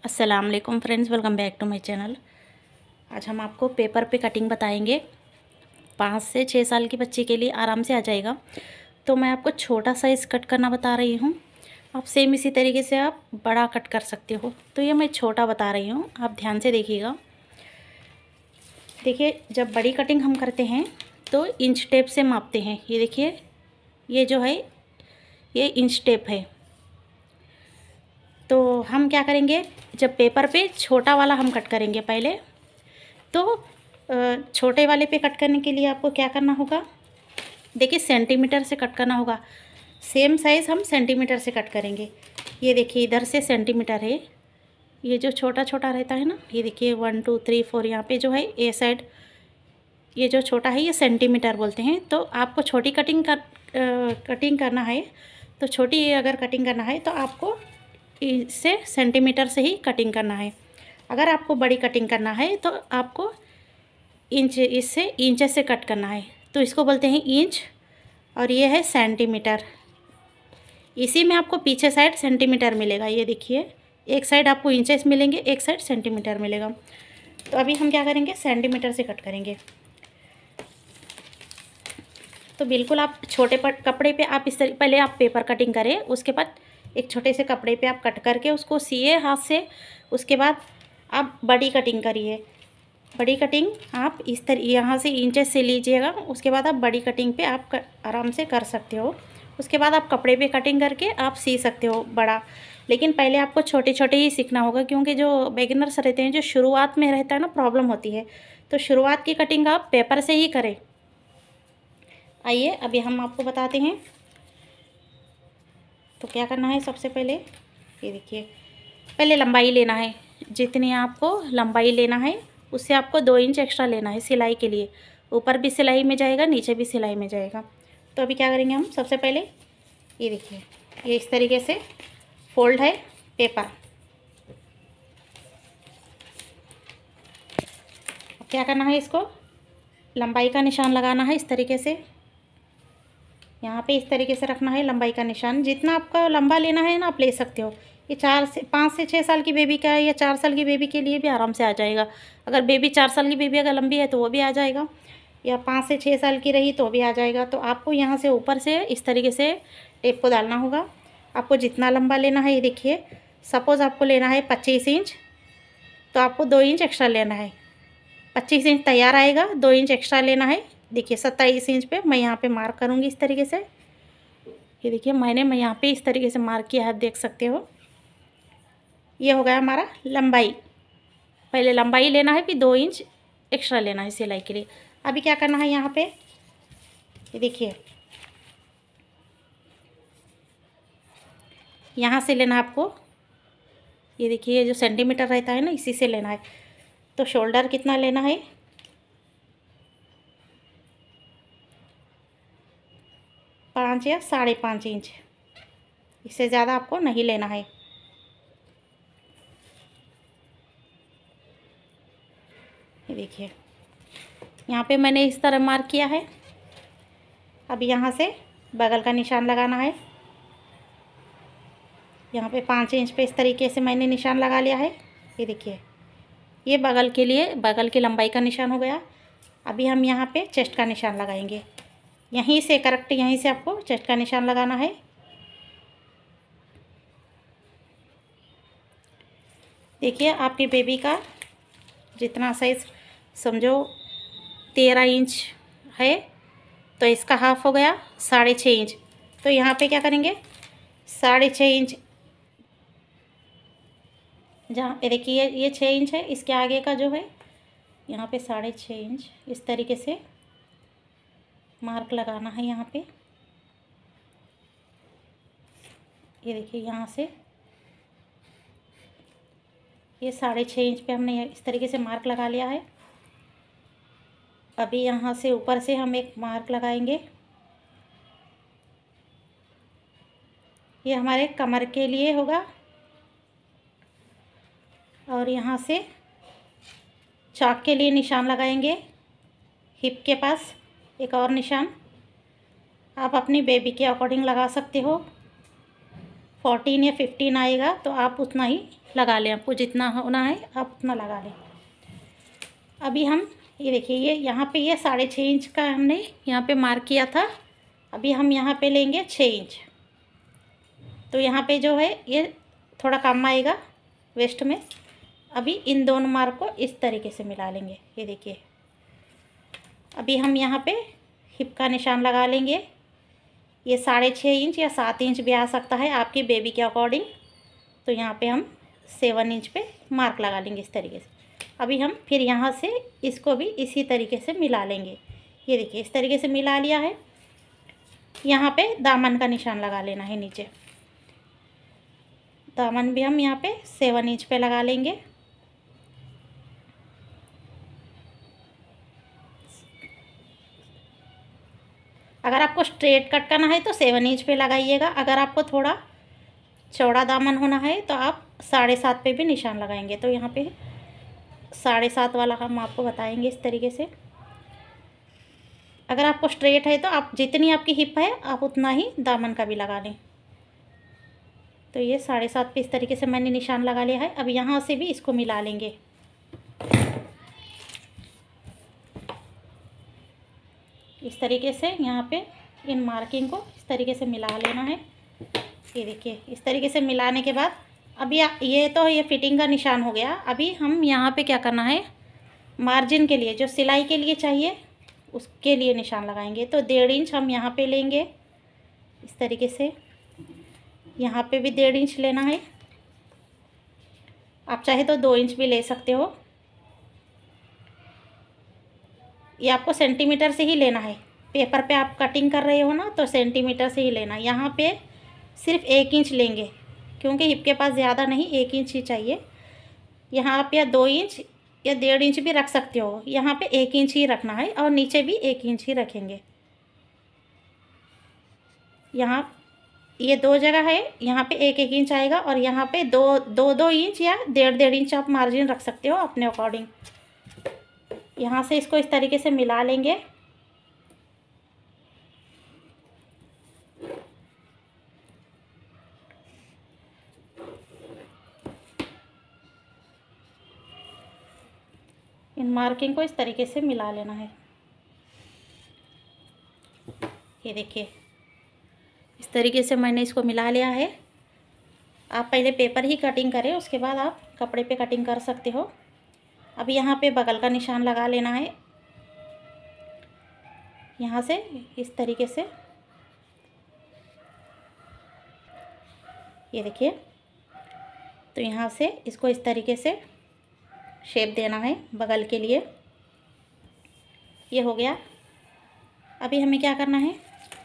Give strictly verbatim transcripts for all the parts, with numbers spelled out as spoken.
अस्सलाम वालेकुम friends, welcome back to my channel. आज हम आपको पेपर पे कटिंग बताएंगे। पाँच से छः साल की बच्ची के लिए आराम से आ जाएगा। तो मैं आपको छोटा साइज़ कट करना बता रही हूँ। आप सेम इसी तरीके से आप बड़ा कट कर सकते हो। तो ये मैं छोटा बता रही हूँ, आप ध्यान से देखिएगा। देखिए, जब बड़ी कटिंग हम करते हैं तो इंच टेप से मापते हैं। ये देखिए, ये जो है ये इंच टेप है। तो हम क्या करेंगे, जब पेपर पे छोटा वाला हम कट करेंगे पहले, तो छोटे वाले पे कट करने के लिए आपको क्या करना होगा, देखिए सेंटीमीटर से कट करना होगा। सेम साइज़ हम सेंटीमीटर से कट करेंगे। ये देखिए, इधर से सेंटीमीटर है। ये जो छोटा छोटा रहता है ना, ये देखिए वन टू थ्री फोर, यहाँ पे जो है ए साइड ये जो छोटा है ये सेंटीमीटर बोलते हैं। तो आपको छोटी कटिंग कर कटिंग करना है, तो छोटी अगर कटिंग करना है तो आपको इससे सेंटीमीटर से ही कटिंग करना है। अगर आपको बड़ी कटिंग करना है तो आपको इंच, इससे इंच से कट करना है। तो इसको बोलते हैं इंच और ये है सेंटीमीटर। इसी में आपको पीछे साइड सेंटीमीटर मिलेगा। ये देखिए, एक साइड आपको इंचेस मिलेंगे, एक साइड सेंटीमीटर मिलेगा। तो अभी हम क्या करेंगे, सेंटीमीटर से कट करेंगे। तो बिल्कुल आप छोटे कपड़े पे आप इस तरह पहले आप पेपर कटिंग करें, उसके बाद एक छोटे से कपड़े पे आप कट करके उसको सिए हाथ से। उसके बाद आप बड़ी कटिंग करिए। बड़ी कटिंग आप इस तरह यहाँ से इंचेस से लीजिएगा। उसके बाद आप बड़ी कटिंग पे आप कर, आराम से कर सकते हो। उसके बाद आप कपड़े पे कटिंग करके आप सी सकते हो बड़ा। लेकिन पहले आपको छोटे छोटे ही सीखना होगा, क्योंकि जो बिगिनर्स रहते हैं, जो शुरुआत में रहता है ना, प्रॉब्लम होती है। तो शुरुआत की कटिंग आप पेपर से ही करें। आइए अभी हम आपको बताते हैं। तो क्या करना है, सबसे पहले ये देखिए, पहले लंबाई लेना है। जितनी आपको लंबाई लेना है उससे आपको दो इंच एक्स्ट्रा लेना है सिलाई के लिए। ऊपर भी सिलाई में जाएगा, नीचे भी सिलाई में जाएगा। तो अभी क्या करेंगे हम, सबसे पहले ये देखिए, ये इस तरीके से फोल्ड है पेपर। क्या करना है, इसको लंबाई का निशान लगाना है इस तरीके से। यहाँ पे इस तरीके से रखना है लंबाई का निशान। जितना आपका लंबा लेना है ना, आप ले सकते हो। ये चार से पाँच से छः साल की बेबी का है, या चार साल की बेबी के लिए भी आराम से आ जाएगा। अगर बेबी चार साल की बेबी अगर लंबी है तो वो भी आ जाएगा, या पाँच से छः साल की रही तो भी आ जाएगा। तो आपको यहाँ से ऊपर से इस तरीके से टेप को डालना होगा। आपको जितना लंबा लेना है, ये देखिए, सपोज़ आपको लेना है पच्चीस इंच, तो आपको दो इंच एक्स्ट्रा लेना है। पच्चीस इंच तैयार आएगा, दो इंच एक्स्ट्रा लेना है। देखिए सत्ताईस इंच पे मैं यहाँ पे मार्क करूँगी इस तरीके से। ये देखिए, मैंने मैं यहाँ पे इस तरीके से मार्क किया है, आप देख सकते हो। ये हो गया हमारा लंबाई। पहले लंबाई लेना है, फिर दो इंच एक्स्ट्रा लेना है सिलाई के लिए। अभी क्या करना है, यहाँ पे ये देखिए, यहाँ से लेना है आपको। ये देखिए, ये जो सेंटीमीटर रहता है ना, इसी से लेना है। तो शोल्डर कितना लेना है, पाँच या साढ़े पाँच इंच। इससे ज़्यादा आपको नहीं लेना है। ये देखिए, यहाँ पे मैंने इस तरह मार्क किया है। अब यहाँ से बगल का निशान लगाना है। यहाँ पे पाँच इंच पे इस तरीके से मैंने निशान लगा लिया है। ये देखिए, ये बगल के लिए बगल की लंबाई का निशान हो गया। अभी हम यहाँ पे चेस्ट का निशान लगाएंगे। यहीं से करेक्ट, यहीं से आपको चेस्ट का निशान लगाना है। देखिए, आपकी बेबी का जितना साइज़, समझो तेरह इंच है, तो इसका हाफ हो गया साढ़े छः इंच। तो यहाँ पे क्या करेंगे, साढ़े छः इंच, जहाँ पे देखिए ये छः इंच है, इसके आगे का जो है यहाँ पे साढ़े छः इंच इस तरीके से मार्क लगाना है यहाँ पे। ये देखिए, यहाँ से ये साढ़े छः इंच पे हमने इस तरीके से मार्क लगा लिया है। अभी यहाँ से ऊपर से हम एक मार्क लगाएंगे। ये हमारे कमर के लिए होगा, और यहाँ से चाक के लिए निशान लगाएंगे। हिप के पास एक और निशान, आप अपनी बेबी के अकॉर्डिंग लगा सकते हो। फोर्टीन या फिफ्टीन आएगा तो आप उतना ही लगा लें, आपको जितना होना है आप उतना लगा लें। अभी हम ये देखिए, ये यहाँ पे ये साढ़े छः इंच का हमने यहाँ पे मार्क किया था। अभी हम यहाँ पे लेंगे छः इंच, तो यहाँ पे जो है ये थोड़ा कम आएगा वेस्ट में। अभी इन दोनों मार्क को इस तरीके से मिला लेंगे। ये देखिए, अभी हम यहाँ पे हिप का निशान लगा लेंगे। ये साढ़े छः इंच या सात इंच भी आ सकता है आपकी बेबी के अकॉर्डिंग। तो यहाँ पे हम सेवन इंच पे मार्क लगा लेंगे इस तरीके से। अभी हम फिर यहाँ से इसको भी इसी तरीके से मिला लेंगे। ये देखिए, इस तरीके से मिला लिया है। यहाँ पे दामन का निशान लगा लेना है नीचे। दामन भी हम यहाँ पे सेवन इंच पे लगा लेंगे। अगर आपको स्ट्रेट कट करना है तो सेवन इंच पे लगाइएगा। अगर आपको थोड़ा चौड़ा दामन होना है तो आप साढ़े सात पे भी निशान लगाएंगे। तो यहाँ पे साढ़े सात वाला हम आपको बताएंगे इस तरीके से। अगर आपको स्ट्रेट है तो आप जितनी आपकी हिप है आप उतना ही दामन का भी लगा लें। तो ये साढ़े सात पे इस तरीके से मैंने निशान लगा लिया है। अब यहाँ से भी इसको मिला लेंगे। इस तरीके से यहाँ पे इन मार्किंग को इस तरीके से मिला लेना है। ये देखिए, इस तरीके से मिलाने के बाद अभी ये तो ये फिटिंग का निशान हो गया। अभी हम यहाँ पे क्या करना है, मार्जिन के लिए जो सिलाई के लिए चाहिए उसके लिए निशान लगाएंगे। तो डेढ़ इंच हम यहाँ पे लेंगे इस तरीके से। यहाँ पे भी डेढ़ इंच लेना है। आप चाहे तो दो इंच भी ले सकते हो। ये आपको सेंटीमीटर से ही लेना है। पेपर पे आप कटिंग कर रहे हो ना तो सेंटीमीटर से ही लेना। यहाँ पे सिर्फ एक इंच लेंगे क्योंकि हिप के पास ज़्यादा नहीं, एक इंच ही चाहिए। यहाँ आप या दो इंच या डेढ़ इंच भी रख सकते हो। यहाँ पे एक इंच ही रखना है और नीचे भी एक इंच ही रखेंगे। यहाँ ये दो जगह है, यहाँ पे एक एक इंच आएगा और यहाँ पे दो दो दो इंच या डेढ़ डेढ़ इंच आप मार्जिन रख सकते हो अपने अकॉर्डिंग। यहाँ से इसको इस तरीके से मिला लेंगे। इन मार्किंग को इस तरीके से मिला लेना है। ये देखिए, इस तरीके से मैंने इसको मिला लिया है। आप पहले पेपर ही कटिंग करें, उसके बाद आप कपड़े पे कटिंग कर सकते हो। अब यहाँ पे बगल का निशान लगा लेना है। यहाँ से इस तरीके से ये देखिए, तो यहाँ से इसको इस तरीके से शेप देना है बगल के लिए। ये हो गया। अभी हमें क्या करना है,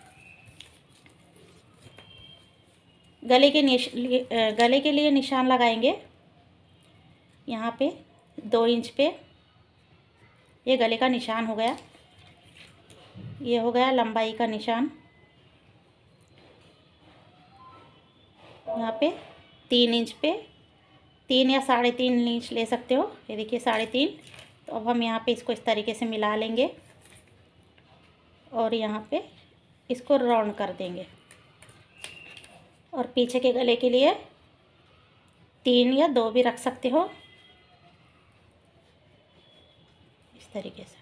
गले के निश गले के लिए निशान लगाएंगे। यहाँ पे दो इंच पे ये गले का निशान हो गया। ये हो गया लंबाई का निशान। यहाँ पे तीन इंच पे, तीन या साढ़े तीन इंच ले सकते हो। ये देखिए साढ़े तीन। तो अब हम यहाँ पे इसको इस तरीके से मिला लेंगे और यहाँ पे इसको राउंड कर देंगे। और पीछे के गले के लिए तीन या दो भी रख सकते हो इस तरीके से।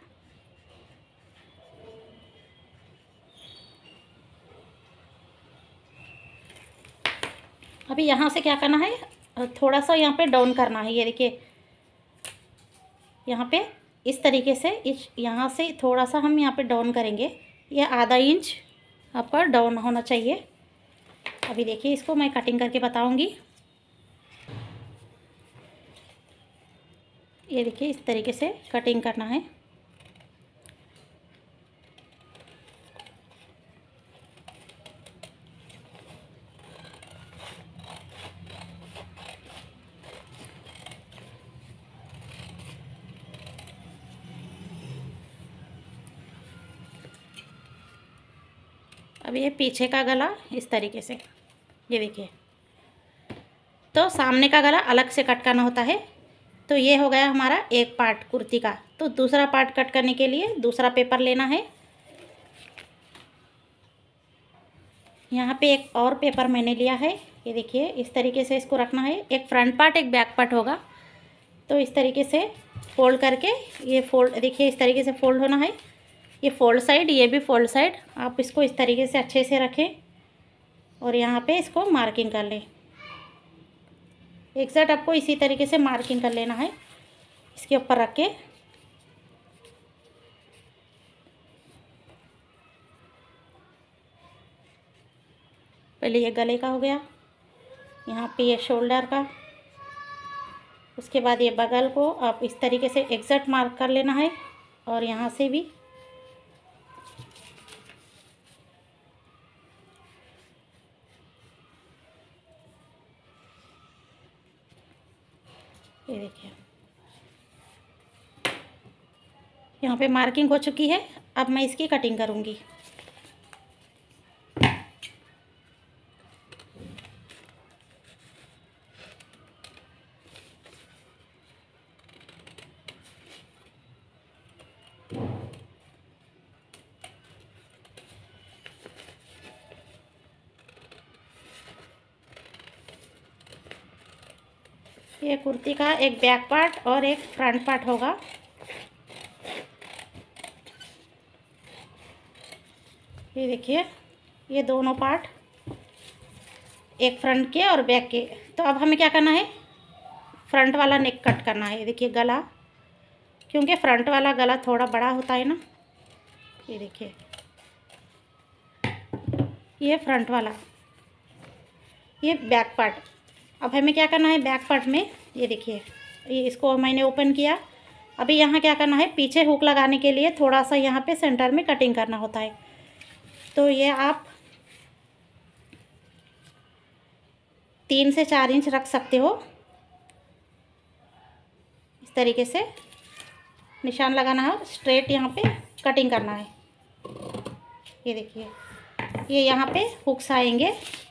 अभी यहाँ से क्या करना है, थोड़ा सा यहाँ पे डाउन करना है। ये देखिए, यहाँ पे इस तरीके से इस यहाँ से थोड़ा सा हम यहाँ पे डाउन करेंगे। ये आधा इंच आपका डाउन होना चाहिए। अभी देखिए, इसको मैं कटिंग करके बताऊंगी। ये देखिए, इस तरीके से कटिंग करना है। अब ये पीछे का गला इस तरीके से, ये देखिए। तो सामने का गला अलग से कट करना होता है। तो ये हो गया हमारा एक पार्ट कुर्ती का। तो दूसरा पार्ट कट करने के लिए दूसरा पेपर लेना है। यहाँ पे एक और पेपर मैंने लिया है, ये देखिए इस तरीके से इसको रखना है। एक फ्रंट पार्ट एक बैक पार्ट होगा, तो इस तरीके से फोल्ड करके ये फोल्ड देखिए इस तरीके से फोल्ड होना है। ये फोल्ड साइड, ये भी फोल्ड साइड। आप इसको इस तरीके से अच्छे से रखें और यहाँ पे इसको मार्किंग कर लें। एक साइड आपको इसी तरीके से मार्किंग कर लेना है, इसके ऊपर रख के। पहले ये गले का हो गया, यहाँ पे ये शोल्डर का, उसके बाद ये बगल को आप इस तरीके से एग्जैक्ट मार्क कर लेना है और यहाँ से भी। ये देखिए यहाँ पे मार्किंग हो चुकी है। अब मैं इसकी कटिंग करूँगी। ये कुर्ती का एक बैक पार्ट और एक फ्रंट पार्ट होगा। ये देखिए ये दोनों पार्ट, एक फ्रंट के और बैक के। तो अब हमें क्या करना है, फ्रंट वाला नेक कट करना है। ये देखिए गला, क्योंकि फ्रंट वाला गला थोड़ा बड़ा होता है ना। ये देखिए ये फ्रंट वाला, ये बैक पार्ट। अब हमें क्या करना है बैक पार्ट में, ये देखिए ये इसको मैंने ओपन किया। अभी यहाँ क्या करना है, पीछे हुक लगाने के लिए थोड़ा सा यहाँ पे सेंटर में कटिंग करना होता है। तो ये आप तीन से चार इंच रख सकते हो। इस तरीके से निशान लगाना है, स्ट्रेट यहाँ पे कटिंग करना है। ये देखिए ये यहाँ पे हुक्स आएंगे,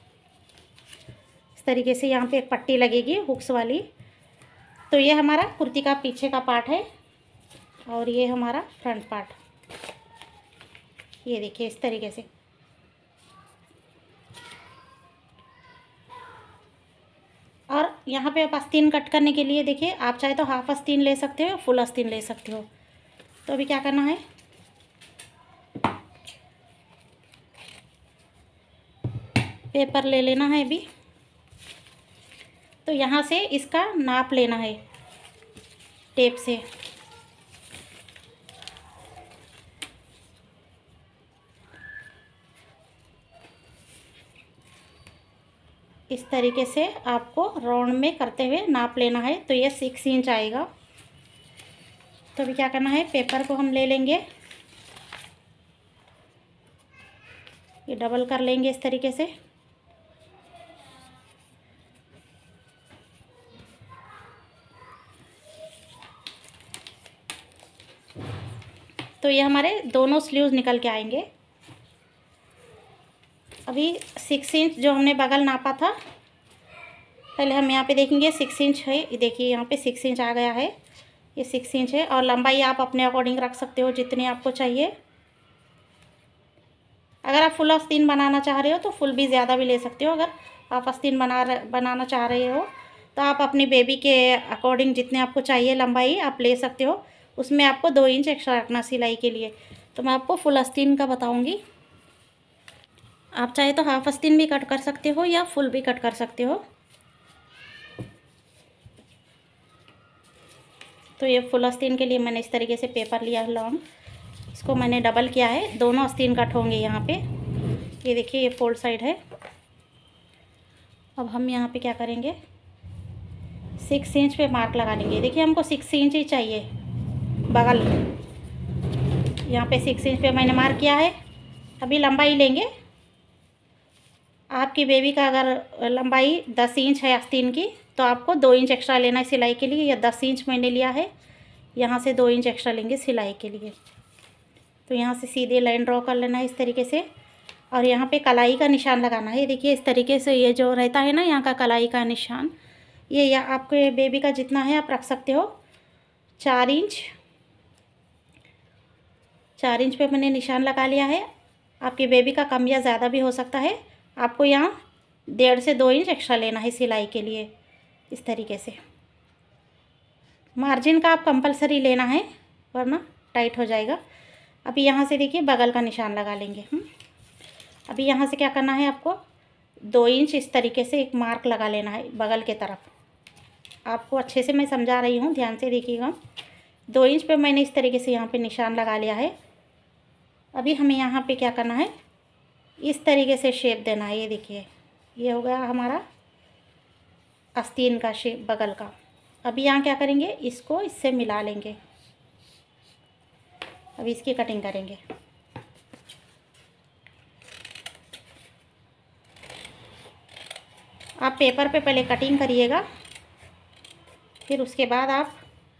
इस तरीके से यहाँ पे एक पट्टी लगेगी हुक्स वाली। तो ये हमारा कुर्ती का पीछे का पार्ट है और ये हमारा फ्रंट पार्ट। ये देखिए इस तरीके से। और यहाँ पे आप आस्तीन कट करने के लिए देखिए, आप चाहे तो हाफ आस्तीन ले सकते हो, फुल आस्तीन ले सकते हो। तो अभी क्या करना है, पेपर ले लेना है अभी। तो यहाँ से इसका नाप लेना है टेप से। इस तरीके से आपको राउंड में करते हुए नाप लेना है। तो ये सिक्स इंच आएगा। तो अभी क्या करना है, पेपर को हम ले लेंगे, ये डबल कर लेंगे इस तरीके से। तो ये हमारे दोनों स्लीव्स निकल के आएंगे। अभी सिक्स इंच जो हमने बगल नापा था, पहले हम यहाँ पे देखेंगे सिक्स इंच है। ये देखिए यहाँ पे सिक्स इंच आ गया है, ये सिक्स इंच है। और लंबाई आप अपने अकॉर्डिंग रख सकते हो जितनी आपको चाहिए। अगर आप फुल आस्तीन बनाना चाह रहे हो तो फुल भी ज़्यादा भी ले सकते हो। अगर आप आस्तीन बना बनाना चाह रहे हो तो आप अपनी बेबी के अकॉर्डिंग जितने आपको चाहिए लंबाई आप ले सकते हो। उसमें आपको दो इंच एक्स्ट्रा रखना सिलाई के लिए। तो मैं आपको फुल आस्तीन का बताऊंगी। आप चाहे तो हाफ आस्तीन भी कट कर सकते हो या फुल भी कट कर सकते हो। तो ये फुल आस्तीन के लिए मैंने इस तरीके से पेपर लिया लॉन्ग, इसको मैंने डबल किया है। दोनों आस्तीन कट होंगे यहाँ पे। ये देखिए ये फोल्ड साइड है। अब हम यहाँ पे क्या करेंगे, सिक्स इंच पे मार्क लगा लेंगे। देखिए हमको सिक्स इंच ही चाहिए बगल। यहाँ पे सिक्स इंच पे मैंने मार्क किया है। अभी लंबाई लेंगे। आपकी बेबी का अगर लंबाई दस इंच है आस्तीन की तो आपको दो इंच एक्स्ट्रा लेना है सिलाई के लिए। या दस इंच मैंने लिया है, यहाँ से दो इंच एक्स्ट्रा लेंगे सिलाई के लिए। तो यहाँ से सीधे लाइन ड्रॉ कर लेना है इस तरीके से। और यहाँ पे कलाई का निशान लगाना है। देखिए इस तरीके से ये जो रहता है ना यहाँ का कलाई का निशान, ये या आपके बेबी का जितना है आप रख सकते हो। चार इंच चार इंच पे मैंने निशान लगा लिया है। आपकी बेबी का कम या ज़्यादा भी हो सकता है। आपको यहाँ डेढ़ से दो इंच एक्स्ट्रा लेना है सिलाई के लिए, इस तरीके से। मार्जिन का आप कंपलसरी लेना है वरना टाइट हो जाएगा। अभी यहाँ से देखिए बगल का निशान लगा लेंगे हम। अभी यहाँ से क्या करना है, आपको दो इंच इस तरीके से एक मार्क लगा लेना है बगल के तरफ। आपको अच्छे से मैं समझा रही हूँ, ध्यान से देखिएगा। दो इंच पे मैंने इस तरीके से यहाँ पे निशान लगा लिया है। अभी हमें यहाँ पे क्या करना है, इस तरीके से शेप देना है। ये देखिए, ये हो गया हमारा आस्तीन का शेप बगल का। अभी यहाँ क्या करेंगे, इसको इससे मिला लेंगे। अभी इसकी कटिंग करेंगे। आप पेपर पे पहले कटिंग करिएगा, फिर उसके बाद आप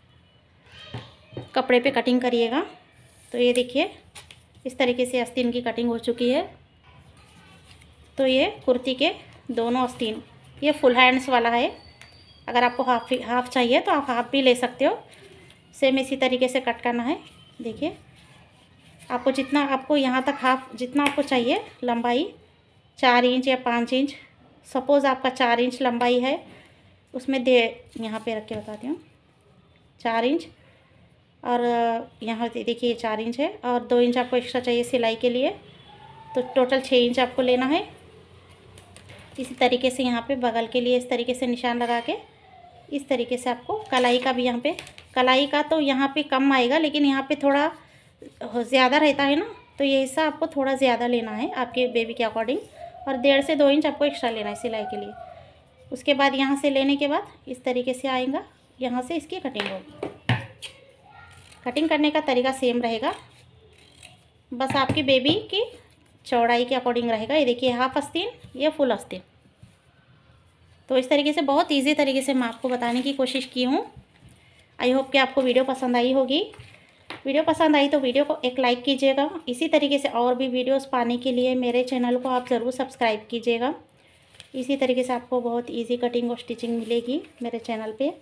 कपड़े पे कटिंग करिएगा। तो ये देखिए इस तरीके से आस्तीन की कटिंग हो चुकी है। तो ये कुर्ती के दोनों आस्तीन, ये फुल हैंड्स वाला है। अगर आपको हाफ हाफ चाहिए तो आप हाफ भी ले सकते हो। सेम इसी तरीके से कट करना है। देखिए आपको जितना, आपको यहाँ तक हाफ जितना आपको चाहिए लंबाई, चार इंच या पाँच इंच, सपोज़ आपका चार इंच लंबाई है, उसमें दे यहाँ पे रख के बताती हूँ, चार इंच और यहाँ देखिए चार इंच है और दो इंच आपको एक्स्ट्रा चाहिए सिलाई के लिए, तो टोटल छः इंच आपको लेना है। इसी तरीके से यहाँ पे बगल के लिए इस तरीके से निशान लगा के, इस तरीके से आपको कलाई का भी, यहाँ पे कलाई का तो यहाँ पे कम आएगा, लेकिन यहाँ पे थोड़ा ज़्यादा रहता है ना, तो ये हिस्सा आपको थोड़ा ज़्यादा लेना है आपके बेबी के अकॉर्डिंग, और डेढ़ से दो इंच आपको एक्स्ट्रा लेना है सिलाई के लिए। उसके बाद यहाँ से लेने के बाद इस तरीके से आएगा, यहाँ से इसकी कटिंग होगी। कटिंग करने का तरीका सेम रहेगा, बस आपकी बेबी की चौड़ाई के अकॉर्डिंग रहेगा। ये देखिए हाफ आस्तीन, ये फुल आस्तीन। तो इस तरीके से बहुत इजी तरीके से मैं आपको बताने की कोशिश की हूँ। आई होप कि आपको वीडियो पसंद आई होगी। वीडियो पसंद आई तो वीडियो को एक लाइक कीजिएगा। इसी तरीके से और भी वीडियोस पाने के लिए मेरे चैनल को आप ज़रूर सब्सक्राइब कीजिएगा। इसी तरीके से आपको बहुत इजी कटिंग और स्टिचिंग मिलेगी मेरे चैनल पे।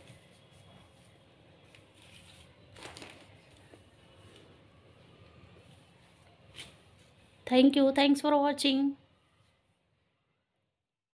Thank you, thanks for watching.